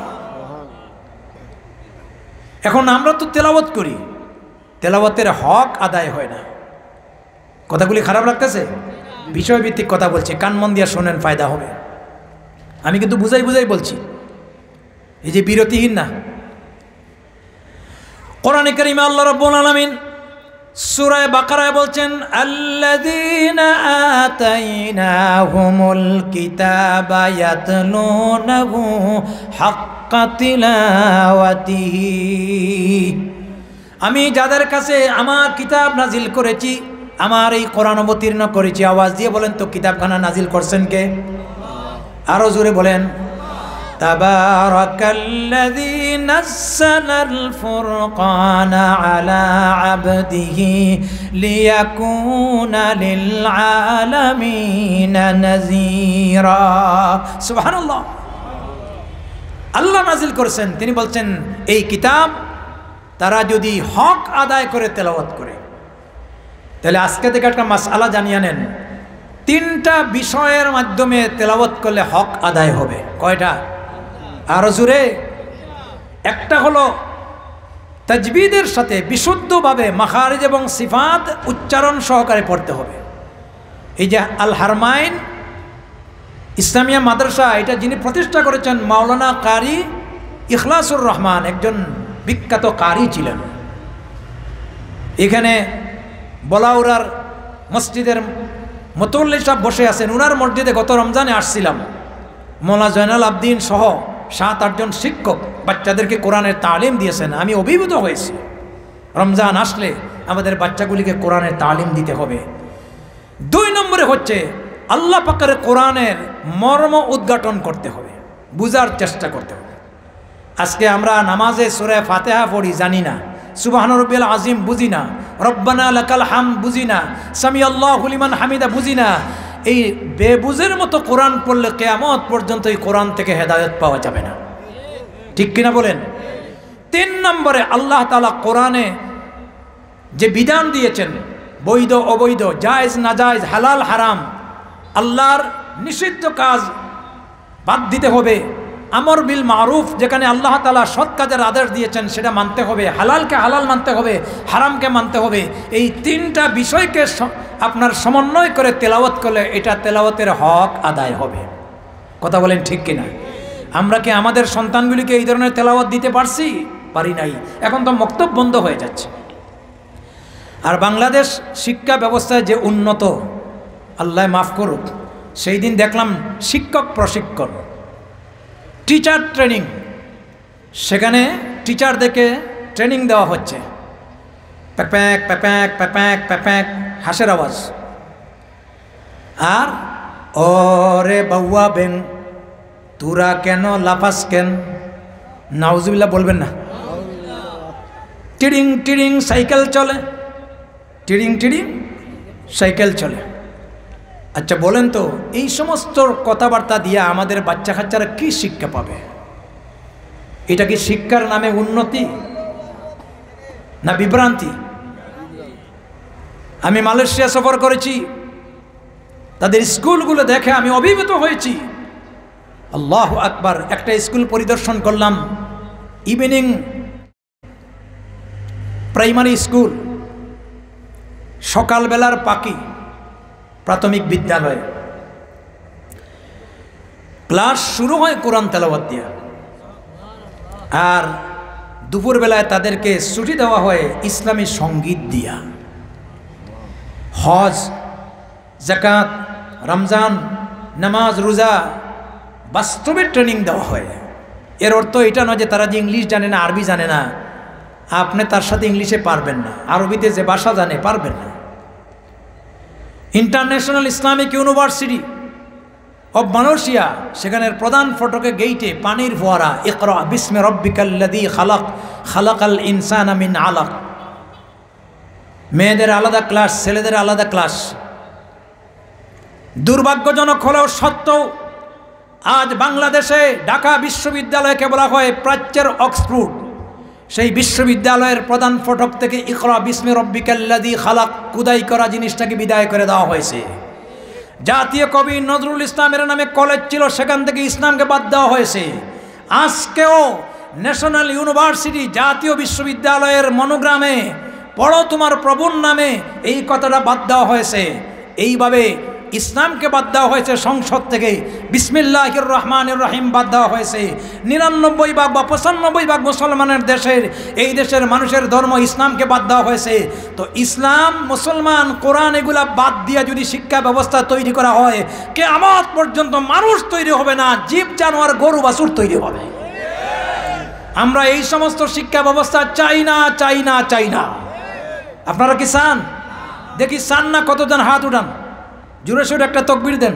এখন আমরা তো তেলাওয়াত করি, তেলাওয়াতের হক আদায় হয় না। কথাগুলি খারাপ লাগতেছে? বিষয়ভিত্তিক কথা বলছি, কান মন দিয়া শোনেন, ফায়দা হবে। আমি কিন্তু বুঝাই বুঝাই বলছি, এই যে বিরতিহীন না। কোরআনে কারীমে আল্লাহ রাব্বুল আলামিন সূরা বাকারায় বলছেন, আল্লাযীনা আতাইনাহুমুল কিতাবা ইয়াতলুনাহু হাক্কা তিলাওয়াতিহি। আমি যাদের কাছে আমার কিতাব নাজিল করেছি, আমার এই কোরআন অবতীর্ণ করেছি, আওয়াজ দিয়ে বলেন তো কিতাবখানা নাজিল করছেন কে? আরো জোরে বলেন। তাবারাকাল্লাযী নাজ্জালাল ফুরকানা আলা আবদিহি লিয়াকুনা লিল আলামিনা নাযীরা। সুবহানাল্লাহ। আল্লাহ নাজিল করেছেন, তিনি বলছেন এই কিতাব তারা যদি হক আদায় করে তেলাওয়াত করে। তাহলে আজকে থেকে একটা মাসআলা জানিয়ে নেন, 3টা বিষয়ের মাধ্যমে তেলাওয়াত করলে হক আদায় হবে। কয়টা? আরো জোরে। একটা হলো তাজবিদের সাথে বিশুদ্ধভাবে মাখারিজ এবং সিফাত উচ্চারণ সহকারে পড়তে হবে। এই যে আল হারমাইন ইসলামিয়া মাদ্রাসা, এটা যিনি প্রতিষ্ঠা করেছেন মাওলানা কারি ইখলাসুর রহমান, একজন বিখ্যাত কারি ছিলেন। এখানে বলাউরার মসজিদের মুতওয়াল্লি সাহেব বসে আছেন, উনার মসজিদে গত রমজানে আসছিলাম। মৌলানা জয়নাল আবদিন সহ 7-8 জন শিক্ষক বাচ্চাদেরকে কোরআনের তালিম দিয়েছেন। আমি অভিভূত হয়েছি। রমজান আসলে আমাদের বাচ্চাগুলিকে কোরআনের তালিম দিতে হবে। 2 নম্বরে হচ্ছে আল্লাহ পাকের কোরআনের মর্ম উদ্ঘাটন করতে হবে, বুঝার চেষ্টা করতে হবে। আজকে আমরা নামাজে সূরা ফাতিহা পড়ি, জানি না। সুবহান রাব্বিয়াল আযীম বুঝি না, রব্বানা লাকাল হামদ বুঝি না, সামি আল্লাহু লিমান হামিদা বুঝি না। এই বেবুঝের মতো কোরআন পড়লে কিয়ামত পর্যন্ত এই কোরআন থেকে হেদায়েত পাওয়া যাবে না, ঠিক কিনা বলেন? 3 নম্বরে আল্লাহ তাআলা কোরআনে যে বিধান দিয়েছেন, বৈধ অবৈধ, জায়েজ নাজায়েজ, হালাল হারাম, আল্লাহর নিষিদ্ধ কাজ বাদ দিতে হবে। আমর বিল মারুফ, যেখানে আল্লাহ তাআলা সৎ কাজের আদেশ দিয়েছেন সেটা মানতে হবে, হালালকে হালাল মানতে হবে, হারামকে মানতে হবে। এই 3টা বিষয়কে আপনার সমন্বয় করে তেলাওয়াত করলে এটা তেলাওয়াতের হক আদায় হবে। কথা বলেন ঠিক কিনা? আমরা কি আমাদের সন্তানগুলিকে এই ধরনের তেলাওয়াত দিতে পারছি? পারি নাই। এখন তো মক্তব বন্ধ হয়ে যাচ্ছে। আর বাংলাদেশ শিক্ষা ব্যবস্থায় যে উন্নত, আল্লাহ মাফ করুক, সেই দিন দেখলাম শিক্ষক প্রশিক্ষণ, টিচার ট্রেনিং, সেখানে টিচারদেরকে ট্রেনিং দেওয়া হচ্ছে, প্যাপ্যাক প্যাপ্যাক প্যাপ্যাক প্যাপ্যাক হাসের আওয়াজ। আর ওরে বাউয়া বেন তুরা কেন লাফাস কেন, নাউজুবিল্লাহ বলবেন না। টিডিং টিডিং সাইকেল চলে, টিডিং টিডিং সাইকেল চলে। আচ্ছা বলেন তো, এই সমস্ত কথাবার্তা দিয়ে আমাদের বাচ্চা কাচ্চারা কি শিক্ষা পাবে? এটা কি শিক্ষার নামে উন্নতি না বিভ্রান্তি? আমি মালয়েশিয়া সফর করেছি, তাদের স্কুলগুলো দেখে আমি অভিভূত হয়েছি। আল্লাহু আকবার। একটা স্কুল পরিদর্শন করলাম, ইভিনিং প্রাইমারি স্কুল, সকালবেলার পাখি প্রাথমিক বিদ্যালয়। ক্লাস শুরু হয় কোরআন তেলাওয়াত দিয়া, আর দুপুরবেলায় তাদেরকে ছুটি দেওয়া হয় ইসলামী সঙ্গীত দিয়া। হজ, যাকাত, রমজান, নামাজ, রোজা বাস্তবে ট্রেনিং দেওয়া হয়। এর অর্থ এটা নয় যে তারা যে ইংলিশ জানে না, আরবি জানে না, আপনি তার সাথে ইংলিশে পারবেন না, আরবিতে যে ভাষা জানে পারবেন না। International Islamic university of Malaysia, সেখানের প্রধান ফটকে গেইটে পানির ফোয়ারা, ইকরা বিস্মি রব্বিকাল্লাযী খালাক খালাকাল ইনসানা মিন আলাক। মেয়েদের আলাদা ক্লাস, ছেলেদের আলাদা ক্লাস। দুর্ভাগ্যজনক হলেও সত্য, আজ বাংলাদেশে ঢাকা বিশ্ববিদ্যালয়কে বলা হয় প্রাচ্যের অক্সফোর্ড। সেই বিশ্ববিদ্যালয়ের প্রধান ফটক থেকে ইকরা বিস্মি রব্বিকাল্লাযী খালাক কুদাই করা জিনিসটাকে বিদায় করে দেওয়া হয়েছে। জাতীয় কবি নজরুল ইসলামের নামে কলেজ ছিল, সেখান থেকে ইসলামকে বাদ দেওয়া হয়েছে। আজকেও ন্যাশনাল ইউনিভার্সিটি, জাতীয় বিশ্ববিদ্যালয়ের মনোগ্রামে পড়ো তোমার প্রভুর নামে, এই কথাটা বাদ দেওয়া হয়েছে। এইভাবে ইসলামকে বাদ দেওয়া হয়েছে সংসদ থেকে, বিসমিল্লাহির রহমানির রহিম বাদ দেওয়া হয়েছে। 99 ভাগ বা 95 ভাগ মুসলমানের দেশের, এই দেশের মানুষের ধর্ম ইসলামকে বাদ দেওয়া হয়েছে। তো ইসলাম, মুসলমান, কোরআন এগুলা বাদ দিয়ে যদি শিক্ষা ব্যবস্থা তৈরি করা হয়, কিয়ামত পর্যন্ত মানুষ তৈরি হবে না, জীব জানোয়ার গরু বাছুর তৈরি হবে। আমরা এই সমস্ত শিক্ষা ব্যবস্থা চাই না, চাই না, চাই না। আপনারা কি চান? দেখি চান না কতজন হাত উঠান, জোরে সোরে একটা তাকবীর দেন।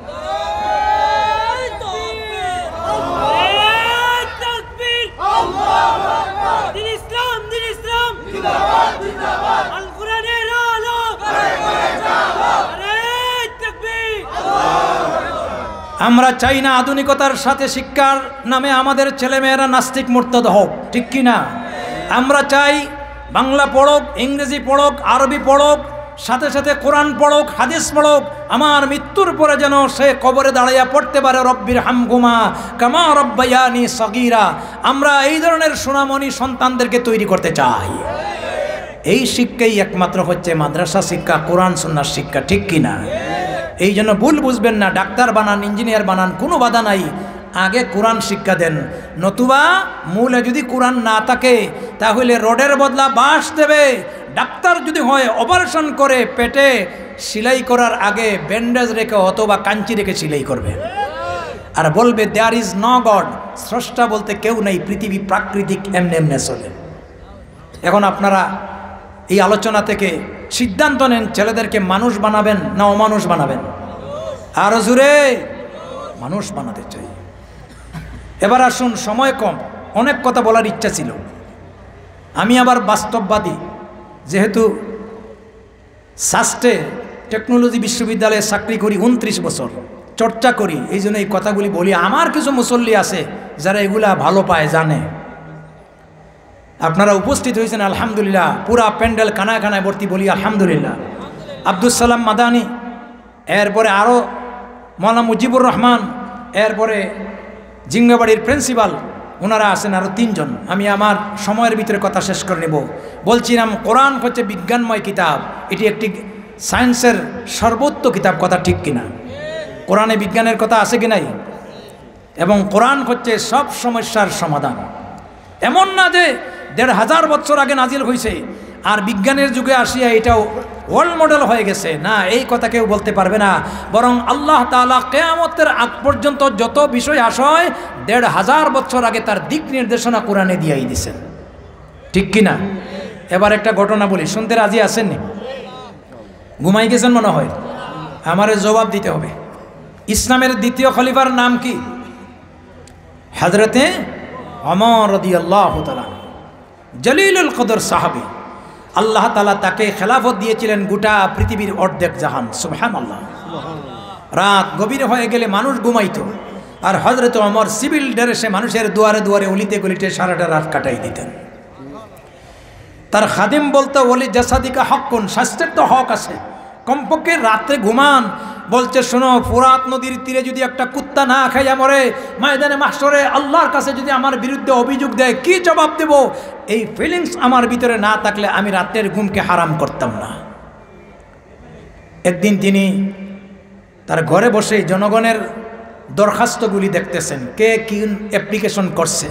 আমরা চাই না আধুনিকতার সাথে শিক্ষার নামে আমাদের ছেলেমেয়েরা নাস্তিক মুরতাদ হোক, ঠিক কি না? আমরা চাই বাংলা পড়ুক, ইংরেজি পড়ুক, আরবি পড়ুক, সাথে সাথে কোরআন পড়ুক, হাদিস পড়ুক। আমার মৃত্যুর পরে যেন সে কবরে দাঁড়াইয়া পড়তে পারে রব্বির হামহুমা কামা রব্বায়ানি সগীরা। আমরা এই ধরনের সোনামণি সন্তানদেরকে তৈরি করতে চাই। এই শিক্ষাই একমাত্র হচ্ছে মাদ্রাসা শিক্ষা, কোরআন সুন্নাহর শিক্ষা, ঠিক কি না? এই জন্য ভুল বুঝবেন না, ডাক্তার বানান, ইঞ্জিনিয়ার বানান, কোনো বাধা নাই, আগে কোরআন শিক্ষা দেন। নতুবা মূলে যদি কোরআন না থাকে তাহলে রোডের বদলা বাঁশ দেবে। ডাক্তার যদি হয় অপারেশন করে পেটে সেলাই করার আগে ব্যান্ডেজ রেখে অথবা কাঞ্চি রেখে সেলাই করবে, আর বলবে দেয়ার ইজ নো গড, স্রষ্টা বলতে কেউ নেই, পৃথিবী প্রাকৃতিক এমনি এমনি চলে। এখন আপনারা এই আলোচনা থেকে সিদ্ধান্ত নেন, ছেলেদেরকে মানুষ বানাবেন না অমানুষ বানাবেন? আরো জোরে মানুষ বানাতে চাই। এবার আসুন, সময় কম, অনেক কথা বলার ইচ্ছা ছিল। আমি আবার বাস্তববাদী, যেহেতু সাস্টে টেকনোলজি বিশ্ববিদ্যালয়ে চাকরি করি 29 বছর, চর্চা করি, এই জন্য এই কথাগুলি বলি। আমার কিছু মুসল্লি আছে যারা এগুলা ভালো পায়, জানে। আপনারা উপস্থিত হয়েছেন আলহামদুলিল্লাহ, পুরা প্যান্ডেল কানায় কানায় ভর্তি, বলি আলহামদুলিল্লাহ। আব্দুল সালাম মাদানি, এরপরে আরও মৌলানা মুজিবুর রহমান, এরপরে জিঙ্গাবাড়ির প্রিন্সিপাল, ওনারা আছেন আরও 3 জন। আমি আমার সময়ের ভিতরে কথা শেষ করে নেব। বলছিলাম কোরআন হচ্ছে বিজ্ঞানময় কিতাব, এটি একটি সায়েন্সের সর্বোচ্চ কিতাব, কথা ঠিক কিনা? কোরআনে বিজ্ঞানের কথা আছে কি নাই? এবং কোরআন হচ্ছে সব সমস্যার সমাধান। এমন না যে ১৫০০ বছর আগে নাজিল হয়েছে আর বিজ্ঞানের যুগে আসিয়া এটাও ওয়ার্ল্ড মডেল হয়ে গেছে, না, এই কথা কেউ বলতে পারবে না। বরং আল্লাহ তাআলা কিয়ামতের আগ পর্যন্ত যত বিষয় আসয় ১৫০০ বছর আগে তার দিক নির্দেশনা কোরআনে দিয়েই দিয়েছেন, ঠিক কিনা? এবার একটা ঘটনা বলি, শুনতে রাজি আছেননি? ঘুমাই গেছেন মনে হয়, আমারে জবাব দিতে হবে। ইসলামের দ্বিতীয় খলিফার নাম কি? হযরতে ওমর রাদিয়াল্লাহু তাআলা, জলিলুল কদর সাহাবী। আল্লাহ তাআলা তাকে খেলাফত দিয়েছিলেন গোটা পৃথিবীর অর্ধেক জাহান। সুবহানাল্লাহ। রাত গভীর হয়ে গেলে মানুষ ঘুমাইতো, আর হযরতে ওমর সিভিল ড্রেসে মানুষের দুয়ারে দুয়ারে অলিতে গলিতে সারাটা রাত কাটাই দিতেন। তার খাদিম বলতো, ওলি জাসাদিকা হকুন, স্বাস্থ্যের তো হক আছে, কমপক্ষে রাত্রে ঘুমান। বলছে, শোনো, ফুরাত নদীর তীরে যদি একটা কুত্তা না খাইয়া মরে, ময়দানে মাহশরে আল্লাহর কাছে যদি আমার বিরুদ্ধে অভিযোগ দেয়, কি জবাব দেব? এই ফিলিংস আমার ভিতরে না থাকলে আমি রাতের ঘুমকে হারাম করতাম না। একদিন তিনি তার ঘরে বসে জনগণের দরখাস্তগুলি দেখতেছেন, কে কি অ্যাপ্লিকেশন করছে।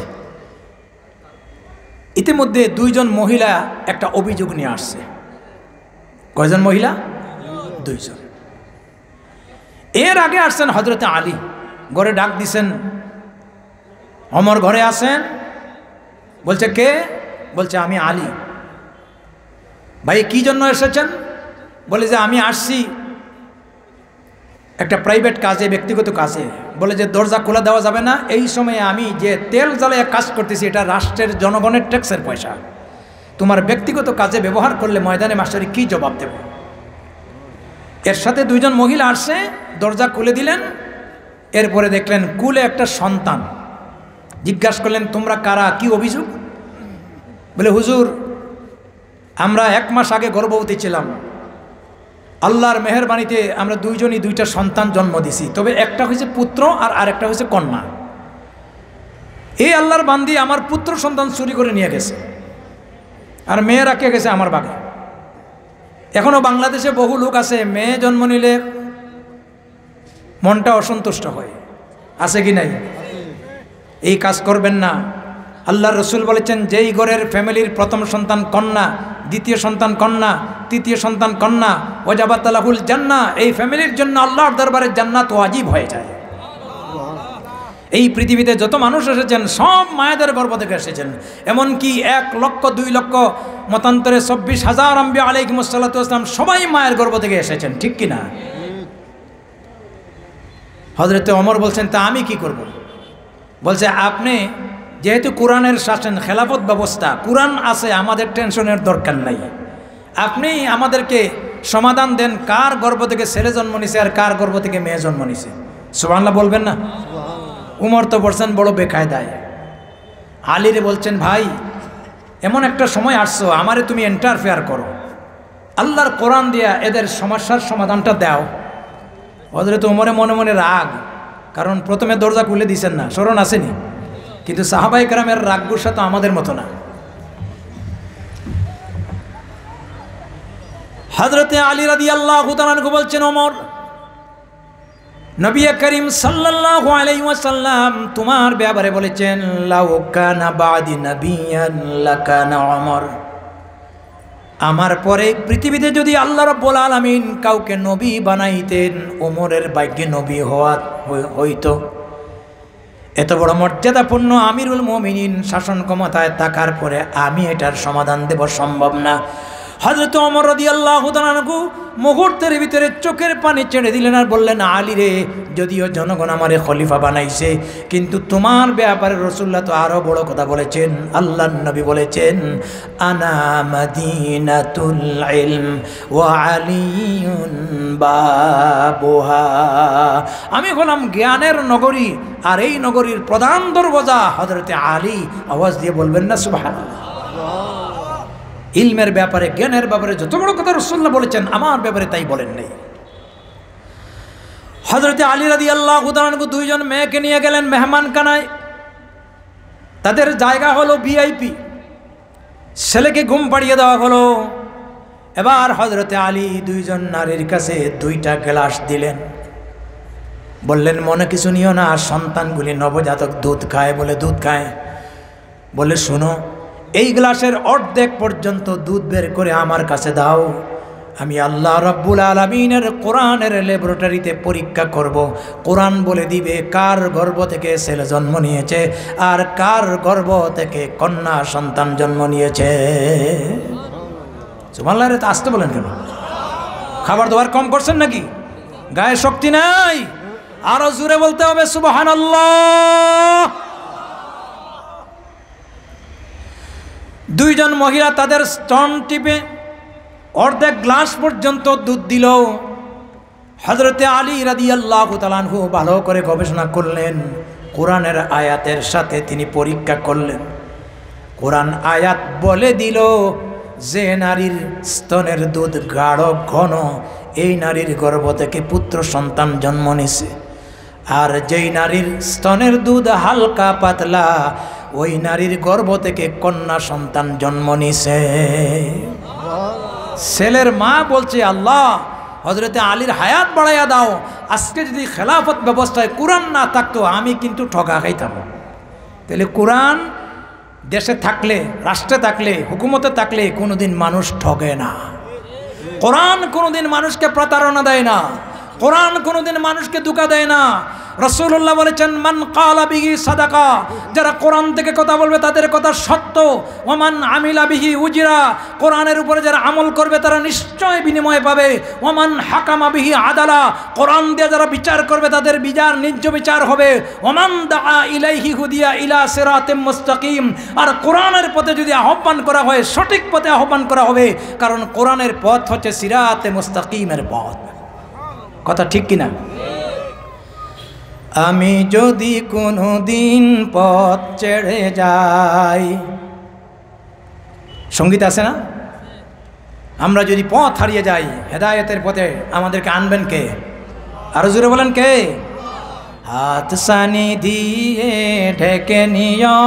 ইতিমধ্যে 2 জন মহিলা একটা অভিযোগ নিয়ে আসছে। কয়জন মহিলা? 2 জন। এর আগে আসছেন হযরতে আলী, ঘরে ডাক দিছেন, ওমর ঘরে আছেন? বলছে, কে? বলছে, আমি আলী। ভাই কি জন্য এসেছেন? বলে যে আমি আসছি একটা প্রাইভেট কাজে, ব্যক্তিগত কাজে। বলে যে দরজা খোলা দেওয়া যাবে না, এই সময়ে আমি যে তেল জ্বালাইয়া কাজ করতেছি এটা রাষ্ট্রের জনগণের ট্যাক্সের পয়সা, তোমার ব্যক্তিগত কাজে ব্যবহার করলে ময়দানে মাস্টারি কি জবাব দেব? এর সাথে 2 জন মহিলা আসছে, দরজা খুলে দিলেন। এরপরে দেখলেন কুলে একটা সন্তান। জিজ্ঞাসা করলেন, তোমরা কারা, কি অভিযোগ? বলে, হুজুর, আমরা 1 মাস আগে গর্ভবতী ছিলাম, আল্লাহর মেহেরবানিতে আমরা 2 জনই 2টা সন্তান জন্ম দিছি, তবে একটা হয়েছে পুত্র আর আরেকটা হয়েছে কন্যা। এই আল্লাহর বান্দি আমার পুত্র সন্তান চুরি করে নিয়ে গেছে, আর মেয়েরা কে গেছে আমার বাগে। এখনো বাংলাদেশে বহু লোক আছে, মেয়ে জন্ম নিলে মনটা অসন্তুষ্ট হয়, আছে কি নাই? এই কাজ করবেন না। আল্লাহর রসুল বলেছেন, যেই ঘরের ফ্যামিলির প্রথম সন্তান কন্যা, দ্বিতীয় সন্তান কন্যা, তৃতীয় সন্তান কন্যা, ওয়াজাবাত লাহুল জান্নাহ, এই ফ্যামিলির জন্য আল্লাহর দরবারে জান্নাত ওয়াজিব হয়ে যায়। এই পৃথিবীতে যত মানুষ এসেছেন সব মায়েদের গর্ভ থেকে এসেছেন। এমনকি 1 লক্ষ 2 লক্ষ মতান্তরে 24,000 আম্বিয়া আলাইহিমুস সালাতু ওয়াস সালাম সবাই মায়ের গর্ভ থেকে এসেছেন, ঠিক কিনা? হযরতে ওমর বলছেন, তা আমি কি করব? বলছে, আপনি যেহেতু কোরআনের শাসন, খেলাফত ব্যবস্থা, কোরআন আছে, আমাদের টেনশনের দরকার নাই। আপনি আমাদেরকে সমাধান দেন, কার গর্ভ থেকে ছেলে জন্ম নিছে আর কার গর্ভ থেকে মেয়ে জন্ম নিছে। সুবহানাল্লাহ বলবেন না? উমর তো বলছেন বড় বেকায়দায়। আলীরে বলছেন, ভাই, এমন একটা সময় আসছো, আমারে তুমি ইন্টারফেয়ার করো, আল্লাহর কোরআন দিয়া এদের সমস্যার সমাধানটা দাও। হযরত উমরে মনে মনে রাগ, কারণ প্রথমে দরজা খুলে দিছেন না, স্মরণ আসেনি? কিন্তু সাহাবায়ে কেরামের রাগ গুসা তো আমাদের মতো না। হযরতে আলী রাদিয়াল্লাহু তাআলা আনহু বলছেন, ওমর, নবী করিম সাল্লাল্লাহু আলাইহি ওয়াসাল্লাম তোমার ব্যাপারে বলেছেন, লাউ কানা বাদি নাবিয়ান লাকানা ওমর, আমার পরে পৃথিবীতে যদি আল্লাহ রাব্বুল আলামিন কাউকে নবী বানাইতেন, ওমরের ভাগ্যে নবী হইতো। এত বড় মর্যাদাপূর্ণ আমিরুল মুমিনিন শাসন ক্ষমতায় থাকার পরে আমি এটার সমাধান দেব সম্ভব না। হযরত ওমর রাদিয়াল্লাহু তাআলা আনহু মুহূর্তের ভিতরে চোখের পানি ছেড়ে দিলেন আর বললেন, আলী রে, যদিও জনগণ আমারে খলিফা বানাইছে, কিন্তু তোমার ব্যাপারে রাসূলুল্লাহ তো আরো বড় কথা বলেছেন। আল্লাহর নবী বলেছেন, আনা মাদিনাতুল ইলম ওয়া আলিয়ুন বাবুহা, আমি হলাম জ্ঞানের নগরী আর এই নগরীর প্রধান দরওয়াজা হযরতে আলী। আওয়াজ দিয়ে বলবেন না সুবহানাল্লাহ? ইলমের ব্যাপারে, জ্ঞানের ব্যাপারে যত বড় কথা রাসূলুল্লাহ বলেছেন, আমার ব্যাপারে তাই বলেন নাই। হযরতে আলী রাদিয়াল্লাহু তাআলা আনহু 2 জন মেয়েকে নিয়ে গেলেন মেহমানখানায়। তাদের জায়গা হলো ভিআইপি। ছেলেকে ঘুম পাড়িয়ে দেওয়া হলো। এবার হযরতে আলী 2 জন নারীর কাছে 2টা গ্লাস দিলেন। বললেন, মনে কিছু নিও না, সন্তানগুলি নবজাতক দুধ খায় বলে দুধ খায়। বলে শোনো, এই গ্লাসের অর্ধেক পর্যন্ত দুধ বের করে আমার কাছে দাও, আমি আল্লাহ রাব্বুল আলামিনের কোরআনের ল্যাবরেটরিতে পরীক্ষা করব। কোরআন বলে দিবে কার গর্ভ থেকে ছেলে জন্ম নিয়েছে আর কার গর্ভ থেকে কন্যা সন্তান জন্ম নিয়েছে। সুবহানাল্লাহ, রে তো আসতে বলেন কেন? খাবার দাবার কম করছেন নাকি? গায়ে শক্তি নাই? আরো জোরে বলতে হবে সুবহানাল্লাহ। দুইজন মহিলা তাদের স্তন টিপে অর্ধেক গ্লাস পর্যন্ত দুধ দিল। হযরতে আলী রাদিয়াল্লাহু তাআলা আনহু ভালো করে গবেষণা করলেন, কোরআনের আয়াতের সাথে তিনি পরীক্ষা করলেন। কোরআন আয়াত বলে দিল যে নারীর স্তনের দুধ গাঢ় ঘন, এই নারীর গর্ভ থেকে পুত্র সন্তান জন্ম নিছে। আর যেই নারীর স্তনের দুধ হালকা পাতলা, ওই নারীর গর্ভ থেকে কন্যা সন্তান জন্ম নিছে। ছেলের মা বলছে, আল্লাহ হযরতে আলীর হায়াত বাড়াইয়া দাও, আজকে যদি খেলাফত ব্যবস্থায় কোরআন না থাকতো আমি কিন্তু ঠকা খাইতাম। তাহলে কোরআন দেশে থাকলে, রাষ্ট্রে থাকলে, হুকুমতে থাকলে কোনোদিন মানুষ ঠগে না। কোরআন কোনোদিন মানুষকে প্রতারণা দেয় না, কোরআন কোনোদিন মানুষকে ধোঁকা দেয় না। রাসূলুল্লাহ বলেছেন, মান কালা বিহি সাদাকা, যারা কোরআন থেকে কথা বলবে তাদের কথা সত্য। ওমান আমিলা বিহি উজরা, কোরআনের উপরে যারা আমল করবে তারা নিশ্চয় বিনিময় পাবে। ওমান হাকামা বিহি আদালা, কোরআন দিয়ে যারা বিচার করবে তাদের বিচার ন্যায্য বিচার হবে। ওমান দাআ ইলাইহি হুদিয়া ইলা সিরাতিম মুস্তাকিম, আর কোরআনের পথে যদি আহ্বান করা হয় সঠিক পথে আহ্বান করা হবে, কারণ কোরআনের পথ হচ্ছে সিরাতে মুস্তাকিমের পথ। কথা ঠিক কিনা? আমি যদি কোনো দিন পথ ছেড়ে যাই, সঙ্গীত আছে না, আমরা যদি পথ হারিয়ে যাই, হেদায়েতের পথে আমাদেরকে আনবেন কে? আরো জোরে বলেন কে? হাত সানি দিয়ে ঢেকে নিও।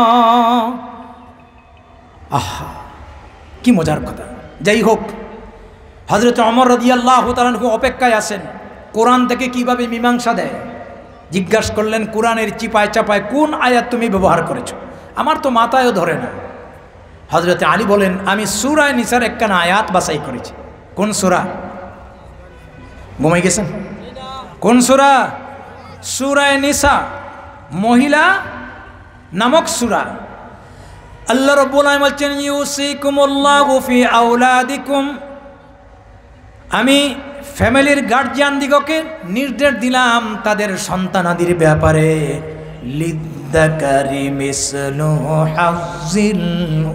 আহা, কি মজার কথা। যাই হোক, হযরত ওমর রাদিয়াল্লাহু তাআলা আনহু অপেক্ষায় আছেন কোরআন থেকে কিভাবে মীমাংসা দেয়। জিজ্ঞাসা করলেন, কোরআনের চিপায় চাপায় কোন আয়াত তুমি ব্যবহার করেছো? আমার তো মাথায়ও ধরে না। হযরতে আলী বলেন, আমি সূরা নিসার একখানা আয়াত বাছাই করেছি। কোন সূরা? ঘুমাই গেছেন? কোন সূরা? সূরা নিসা, মহিলা নামক সূরা। আল্লাহ রাব্বুল আলামিন বলছেন, ইউসিকুমুল্লাহু ফি আওলাদিকুম, আমি ফ্যামিলির গার্জিয়ান দিগকে নির্দেশ দিলাম তাদের সন্তানাদির ব্যাপারে। লিদ্দাকারি মিসলু হাজ্জিল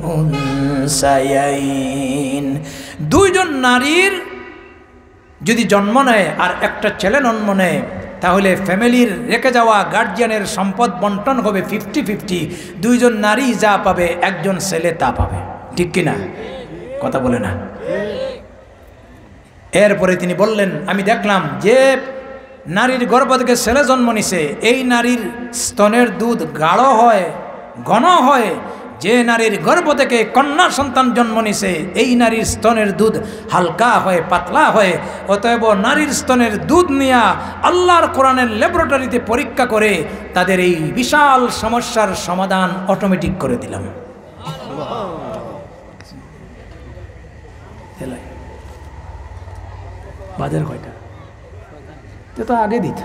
উনসায়াইন, দুইজন নারীর যদি জন্ম নেয় আর একটা ছেলে জন্ম নেয়, তাহলে ফ্যামিলির রেখে যাওয়া গার্জিয়ানের সম্পদ বন্টন হবে 50-50। দুইজন নারী যা পাবে একজন ছেলে তা পাবে। ঠিক কিনা? কথা বলে না। এরপরে তিনি বললেন, আমি দেখলাম যে নারীর গর্ভ থেকে ছেলে জন্ম নিছে, এই নারীর স্তনের দুধ গাঢ় হয়, ঘন হয়। যে নারীর গর্ভ থেকে কন্যা সন্তান জন্ম নিছে, এই নারীর স্তনের দুধ হালকা হয়, পাতলা হয়। অতএব নারীর স্তনের দুধ নিয়ে আল্লাহর কোরআনের ল্যাবরেটরিতে পরীক্ষা করে তাদের এই বিশাল সমস্যার সমাধান অটোমেটিক করে দিলাম। বাজার কয়টা? তো আগে দিত।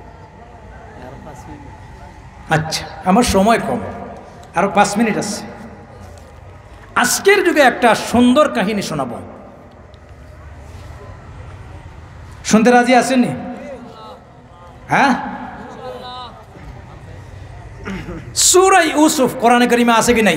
আচ্ছা, আমার সময় কম, আরো 5 মিনিট আছে। আজকের যুগে একটা সুন্দর কাহিনী শোনাবো, শুনতে রাজি আছেননি? হ্যাঁ, সূরা ইউসুফ কোরআনে কারিমে আছে কি নাই?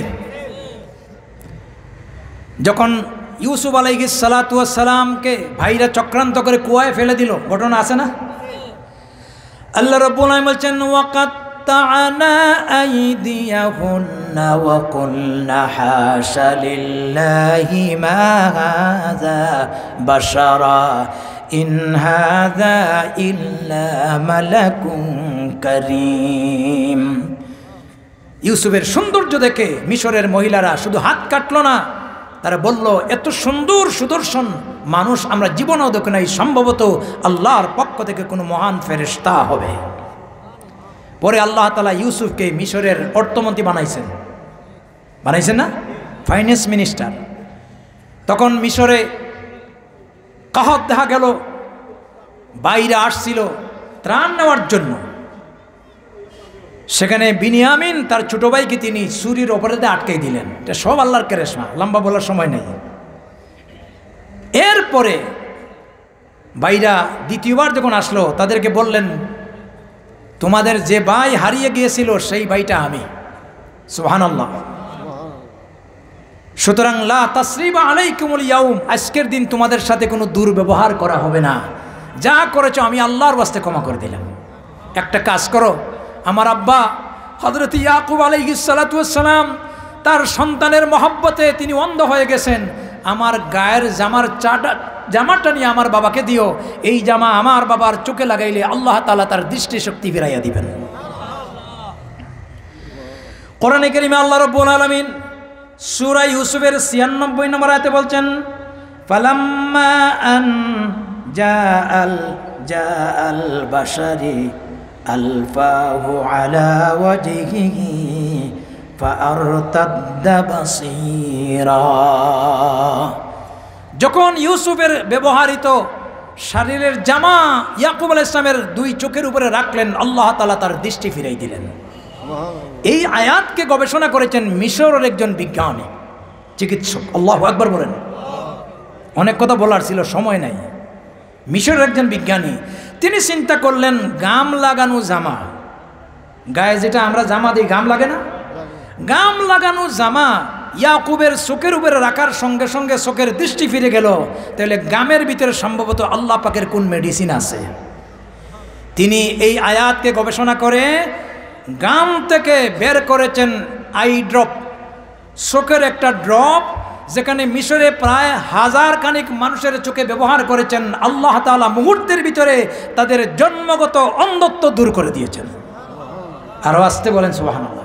যখন ইউসুফ আলাইহিস সালাতু ওয়াস সালামকে ভাইরা চক্রান্ত করে কুয়ায় ফেলে দিল, ঘটনা আছে না? আল্লাহ রাব্বুল আলামিন বলছেন, ওয়াকাত্তা'না আইদিয়াহুন্না ওয়া কুলনা হাশা লিল্লাহি মা হাযা বাশারা ইন হাযা ইল্লা মালাকুন কারীম। ইউসুফের সৌন্দর্য দেখে মিশরের মহিলারা শুধু হাত কাটলো না, তারা বলল, এত সুন্দর সুদর্শন মানুষ আমরা জীবনেও দেখি নাই, সম্ভবত আল্লাহর পক্ষ থেকে কোনো মহান ফেরেশতা হবে। পরে আল্লাহ তাআলা ইউসুফকে মিশরের অর্থমন্ত্রী বানাইছেন। বানাইছেন না, ফাইন্যান্স মিনিস্টার। তখন মিশরে কাহত দেখা গেল, বাইরে আসছিল ত্রাণ নেওয়ার জন্য। সেখানে বিনিয়ামিন তার ছোট ভাইকে তিনি ছুরির ওপরে আটকাই দিলেন। এটা সব আল্লাহর কেরেশমা, লম্বা বলার সময় নেই। এরপরে ভাইরা দ্বিতীয়বার যখন আসলো তাদেরকে বললেন, তোমাদের যে ভাই হারিয়ে গিয়েছিল সেই ভাইটা আমি। সুবহানাল্লাহ। সুতরাং লা তাসরিবা আলাইকুমুল ইয়াউম, আজকের দিন তোমাদের সাথে কোনো দুর্ব্যবহার করা হবে না। যা করেছো আমি আল্লাহর ওয়াস্তে ক্ষমা করে দিলাম। একটা কাজ করো, আমার আব্বা হযরত ইয়াকুব আলাইহিস সালাতু ওয়াস সালাম তার সন্তানের মহব্বতে তিনি অন্ধ হয়ে গেছেন। আমার গায়ের জামাটা নিয়ে আমার বাবাকে দিও। এই জামা আমার বাবার চোখে লাগাইলে আল্লাহ তাআলা তার দৃষ্টিশক্তি ফিরাইয়া দিবেন। কোরআনে কারিমে আল্লাহ রাব্বুল আলামিন সূরা ইউসুফের ৯৬ নম্বর আয়াতে বলছেন, ফালাম্মা আন জাআল বাশারি আলফাহু আলা ওয়াজহিহি ফাআরতাদ্দা বাসীরা। যখন ইউসুফের ব্যবহৃত শরীরের জামা ইয়াকুব আলাইহিস সালামের দুই চোখের উপরে রাখলেন, আল্লাহ তাআলা তার দৃষ্টি ফিরাই দিলেন। এই আয়াতকে গবেষণা করেছেন মিশরের একজন বিজ্ঞানী, চিকিৎসক। আল্লাহু আকবার বলেন। অনেক কথা বলার ছিল, সময় নাই। মিশরের একজন বিজ্ঞানী, তিনি চিন্তা করলেন গাম লাগানো জামা, গায়ে যেটা আমরা জামা দিই গাম লাগে না, গাম লাগানো জামা ইয়াকুবের চোখের উপরে রাখার সঙ্গে সঙ্গে চোখের দৃষ্টি ফিরে গেল। তাহলে গামের ভিতরে সম্ভবত আল্লাহ পাকের কোন মেডিসিন আছে। তিনি এই আয়াতকে গবেষণা করে গাম থেকে বের করেছেন আই ড্রপ, চোখের একটা ড্রপ, যেখানে মিশরে প্রায় ১০০০ খানিক মানুষের চোখে ব্যবহার করেছেন। আল্লাহ তাআলা মুহূর্তের ভিতরে তাদের জন্মগত অন্ধত্ব দূর করে দিয়েছেন। আরো আসতে বলেন সুবহানাল্লাহ।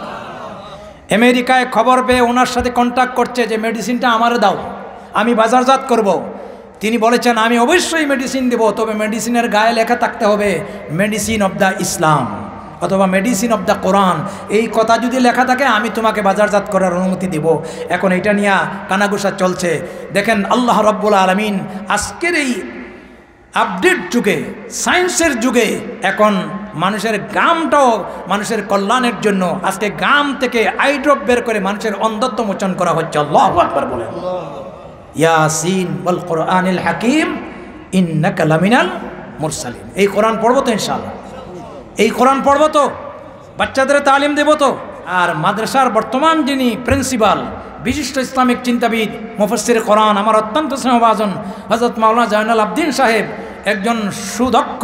আমেরিকায় খবর পেয়ে ওনার সাথে কন্ট্যাক্ট করছে যে মেডিসিনটা আমারে দাও, আমি বাজারজাত করব। তিনি বলেছেন আমি অবশ্যই মেডিসিন দেব, তবে মেডিসিনের গায়ে লেখা থাকতে হবে মেডিসিন অব দ্য ইসলাম অথবা মেডিসিন অব দ্য কোরআন। এই কথা যদি লেখা থাকে আমি তোমাকে বাজারজাত করার অনুমতি দেব। এখন এটা নিয়ে কানাঘুষা চলছে। দেখেন আল্লাহ রাব্বুল আলামিন আজকের এই আপডেট যুগে, সায়েন্সের যুগে, এখন মানুষের গামটাও মানুষের কল্যাণের জন্য আজকে গাম থেকে আইড্রপ বের করে মানুষের অন্ধত্ব মোচন করা হচ্ছে। আল্লাহু আকবার বলেন। ইয়াসিন ওয়াল কোরআনিল হাকিম ইন্নাকা লামিনাল মুরসালিন। এই কোরআন পড়বো তো ইনশাআল্লাহ, এই কোরআন পড়বো তো, বাচ্চাদের তালিম দেব তো। আর মাদ্রাসার বর্তমান যিনি প্রিন্সিপাল, বিশিষ্ট ইসলামিক চিন্তাবিদ, মুফাসসির কোরআন, আমার অত্যন্ত স্নেহভাজন হযরত মাওলানা জয়নুল আবদিন সাহেব একজন সুদক্ষ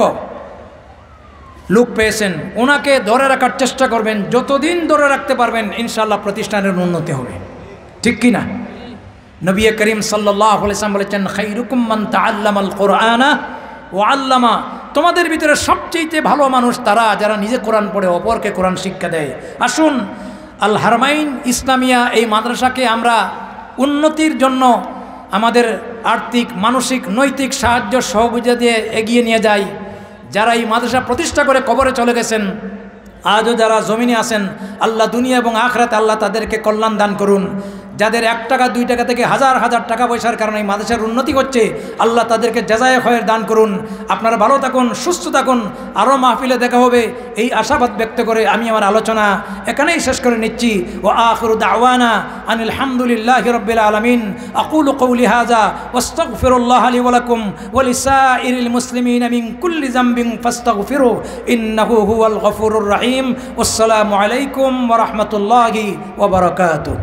লোক পেয়েছেন। ওনাকে ধরে রাখার চেষ্টা করবেন, যতদিন ধরে রাখতে পারবেন ইনশাআল্লাহ প্রতিষ্ঠানের উন্নতি হবে। ঠিক কি না? নবী করিম সাল্লাল্লাহু আলাইহি ওয়াসাল্লাম বলেছেন, খায়রুকুম মান তাআল্লামাল কুরআনা ওয়া আল্লামা। তোমাদের ভিতরে সবচেয়ে ভালো মানুষ তারা যারা নিজে কোরআন পড়ে অপরকে কোরআন শিক্ষা দেয়। আসুন আল হারমাইন ইসলামিয়া এই মাদ্রাসাকে আমরা উন্নতির জন্য আমাদের আর্থিক, মানসিক, নৈতিক সাহায্য সহযোগিতা দিয়ে এগিয়ে নিয়ে যাই। যারা এই মাদ্রাসা প্রতিষ্ঠা করে কবরে চলে গেছেন, আজও যারা জমিনে আছেন, আল্লাহ দুনিয়া এবং আখিরাতে আল্লাহ তাদেরকে কল্যাণ দান করুন। যাদের ১ টাকা ২ টাকা থেকে হাজার হাজার টাকা পয়সার কারণে এই মাদ্রাসার উন্নতি হচ্ছে, আল্লাহ তাদেরকে জাযায়ে খয়র দান করুন। আপনারা ভালো থাকুন, সুস্থ থাকুন। আরও মাহফিলে দেখা হবে এই আশাবাদ ব্যক্ত করে আমি আমার আলোচনা এখানেই শেষ করে নিচ্ছি। ওয়া আখিরু দাওয়ানা আনিল হামদুলিল্লাহি রাব্বিল আলামিন। আকুলু কওলি হাযা ওয়াস্তাগফিরুল্লাহ লি ওয়া লাকুম ওয়া লিসাইরিল মুসলিমিনা মিন কুল্লি যামবিন ফাস্তাগফিরু ইন্নাহু হুয়াল গফুরুর রহিম। ওয়াসসালামু আলাইকুম ওয়া রাহমাতুল্লাহি ওয়া বারাকাতুহু।